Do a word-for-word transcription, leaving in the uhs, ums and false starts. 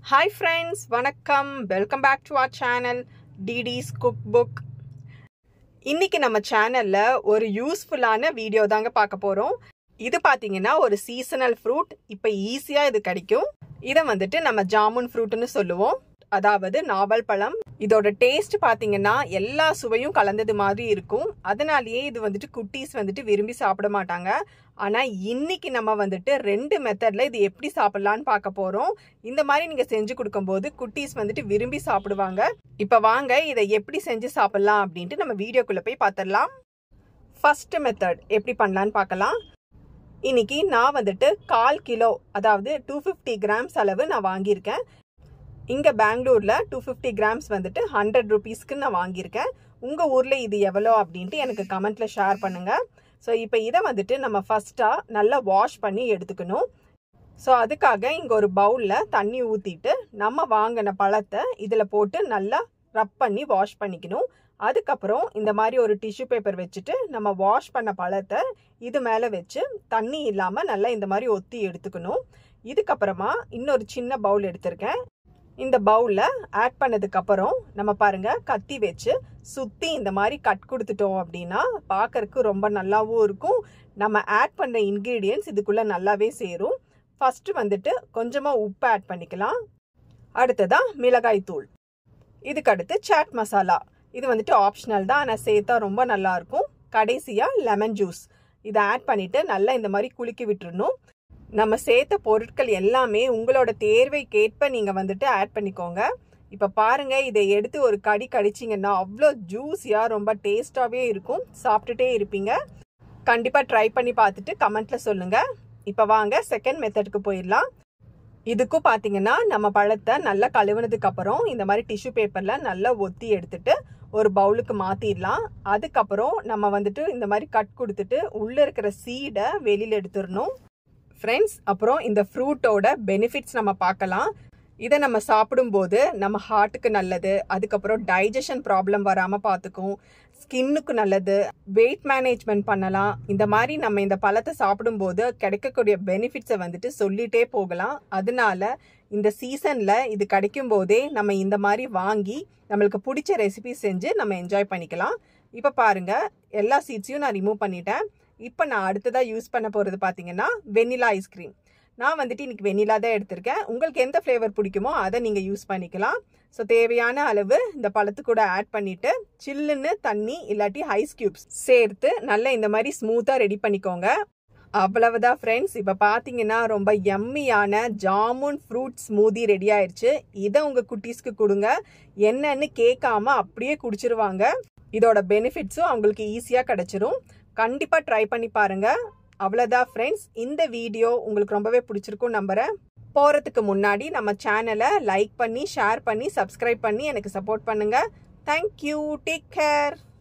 Hi friends, vanakkam. Welcome back to our channel D D's Cookbook. இன்னைக்கு நம்ம சேனல்ல ஒரு யூஸ்ஃபுல்லான வீடியோ தாங்க பார்க்க போறோம். இது பாத்தீங்கன்னா ஒரு சீசனல் ஃப்ரூட். இப்போ ஈஸியா இது கிடைக்கும். இத வந்துட்டு நம்ம ஜாமுன் ஃப்ரூட்னு சொல்லுவோம். அதாவது நாவல் பழம். இதோட டேஸ்ட் பாத்தீங்கன்னா எல்லா சுவையும் கலந்தது மாதிரி இருக்கும். அதனாலேயே இது வந்துட்டு குட்டீஸ் வந்துட்டு விரும்பி சாப்பிட மாட்டாங்க. ஆனா இன்னைக்கு நம்ம வந்துட்டு ரெண்டு மெத்தட்ல இது எப்படி சாப்பிடலாம்னு பார்க்க போறோம். இந்த மாதிரி நீங்க செஞ்சு கொடுக்கும்போது குட்டீஸ் வந்துட்டு விரும்பி சாப்பிடுவாங்க. இப்ப வாங்க இதை எப்படி செஞ்சு சாப்பிடலாம் அப்படின்ட்டு நம்ம வீடியோக்குள்ள போய் பார்த்துடலாம். ஃபர்ஸ்ட் மெத்தட் எப்படி பண்ணலான்னு பார்க்கலாம். இன்னைக்கு நான் வந்துட்டு கால் கிலோ அதாவது டூ ஃபிஃப்டி கிராம்ஸ் அளவு நான் வாங்கியிருக்கேன். இங்க பெங்களூர்ல டூ ஃபிஃப்டி கிராம்ஸ் வந்துட்டு ஹண்ட்ரட் ருபீஸ்க்கு நான் வாங்கியிருக்கேன். உங்க ஊர்ல இது எவ்வளோ அப்படின்ட்டு எனக்கு கமெண்ட்ல ஷேர் பண்ணுங்க. ஸோ இப்போ இதை வந்துட்டு நம்ம ஃபர்ஸ்டா நல்லா வாஷ் பண்ணி எடுத்துக்கணும். ஸோ அதுக்காக இங்க ஒரு பவுல்ல தண்ணி ஊத்திட்டு நம்ம வாங்கின பழத்தை இதுல போட்டு நல்லா ரப் பண்ணி வாஷ் பண்ணிக்கணும். அதுக்கப்புறம் இந்த மாதிரி ஒரு டிஷ்யூ பேப்பர் வச்சுட்டு நம்ம வாஷ் பண்ண பழத்தை இது மேல வச்சு தண்ணி இல்லாம நல்லா இந்த மாதிரி ஒத்தி எடுத்துக்கணும். இதுக்கப்புறமா இன்னொரு சின்ன பவுல் எடுத்திருக்கேன். இந்த பவுல்ல ஆட் பண்ணதுக்கு அப்புறம் நம்ம பாருங்க கத்தி வச்சு சுத்தி இந்த மாதிரி கட் கொடுத்துட்டோம் அப்படின்னா பார்க்கறதுக்கு ரொம்ப நல்லாவும் இருக்கும். நம்ம ஆட் பண்ண இன்கிரீடியன்ஸ் இதுக்குள்ள நல்லாவே சேரும். ஃபர்ஸ்ட் வந்துட்டு கொஞ்சமா உப்பு ஆட் பண்ணிக்கலாம். அடுத்ததா மிளகாய் தூள். இதுக்கு அடுத்து சாட் மசாலா. இது வந்துட்டு ஆப்ஷனல் தான், ஆனால் சேர்த்தா ரொம்ப நல்லா இருக்கும். கடைசியா லெமன் ஜூஸ். இதை ஆட் பண்ணிட்டு நல்லா இந்த மாதிரி குலுக்கி விட்டுறணும். நம்ம சேர்த்த பொருட்கள் எல்லாமே உங்களோட தேர்வைக்கேற்ப நீங்க வந்துட்டு ஆட் பண்ணிக்கோங்க. இப்ப பாருங்க, இதை எடுத்து ஒரு கடி கடிச்சிங்கன்னா அவ்வளோ ஜூஸியா ரொம்ப டேஸ்டாவே இருக்கும். சாப்பிட்டுட்டே இருப்பீங்க. கண்டிப்பா ட்ரை பண்ணி பார்த்துட்டு கமெண்ட்ல சொல்லுங்க. இப்ப வாங்க செகண்ட் மெத்தடுக்கு போயிடலாம். இதுக்கும் பாத்தீங்கன்னா நம்ம பழத்தை நல்லா கழுவுனதுக்கு அப்புறம் இந்த மாதிரி டிஷ்யூ பேப்பர்ல நல்லா ஒத்தி எடுத்துட்டு ஒரு பவுலுக்கு மாத்திடலாம். அதுக்கப்புறம் நம்ம வந்துட்டு இந்த மாதிரி கட் கொடுத்துட்டு உள்ள இருக்கிற சீடை வெளியில எடுத்துடணும். ஃப்ரெண்ட்ஸ், அப்புறம் இந்த ஃப்ரூட்டோட பெனிஃபிட்ஸ் நம்ம பார்க்கலாம். இதை நம்ம சாப்பிடும்போது நம்ம ஹார்ட்டுக்கு நல்லது. அதுக்கப்புறம் டைஜஷன் ப்ராப்ளம் வராமல் பார்த்துக்கும். ஸ்கின்னுக்கு நல்லது. வெயிட் மேனேஜ்மெண்ட் பண்ணலாம். இந்த மாதிரி நம்ம இந்த பழத்தை சாப்பிடும்போது கிடைக்கக்கூடிய பெனிஃபிட்ஸை வந்துட்டு சொல்லிட்டே போகலாம். அதனால இந்த சீசன்ல இது கிடைக்கும் போதே நம்ம இந்த மாதிரி வாங்கி நம்மளுக்கு பிடிச்ச ரெசிபி செஞ்சு நம்ம என்ஜாய் பண்ணிக்கலாம். இப்போ பாருங்க, எல்லா சீட்ஸையும் நான் ரிமூவ் பண்ணிட்டேன். இப்போ நான் அடுத்ததாக யூஸ் பண்ண போகிறது பார்த்தீங்கன்னா வெண்ணிலா ஐஸ்கிரீம். நான் வந்துட்டு இன்னைக்கு வெண்ணிலா தான் எடுத்திருக்கேன். உங்களுக்கு எந்த ஃப்ளேவர் பிடிக்குமோ அதை நீங்கள் யூஸ் பண்ணிக்கலாம். ஸோ தேவையான அளவு இந்த பழத்து கூட ஆட் பண்ணிட்டு சில்லுன்னு தண்ணி இல்லாட்டி ஐஸ் கியூப்ஸ் சேர்த்து நல்லா இந்த மாதிரி ஸ்மூத்தாக ரெடி பண்ணிக்கோங்க. அவ்வளவுதான் ஃப்ரெண்ட்ஸ். இப்போ பார்த்தீங்கன்னா ரொம்ப யம்மியான ஜாமுன் ஃப்ரூட் ஸ்மூதி ரெடி ஆயிடுச்சு. இதை உங்கள் குட்டீஸ்க்கு கொடுங்க. என்னன்னு கேட்காம அப்படியே குடிச்சிருவாங்க. இதோட பெனிஃபிட்ஸும் அவங்களுக்கு ஈஸியாக கிடைச்சிரும். கண்டிப்பா ட்ரை பண்ணி பாருங்க. அவ்வளவுதான் ஃப்ரெண்ட்ஸ். இந்த வீடியோ உங்களுக்கு ரொம்பவே பிடிச்சிருக்கும் நம்புறேன். போறதுக்கு முன்னாடி நம்ம சேனலை லைக் பண்ணி ஷேர் பண்ணி சப்ஸ்கிரைப் பண்ணி எனக்கு சப்போர்ட் பண்ணுங்க. தேங்க்யூ. Take care.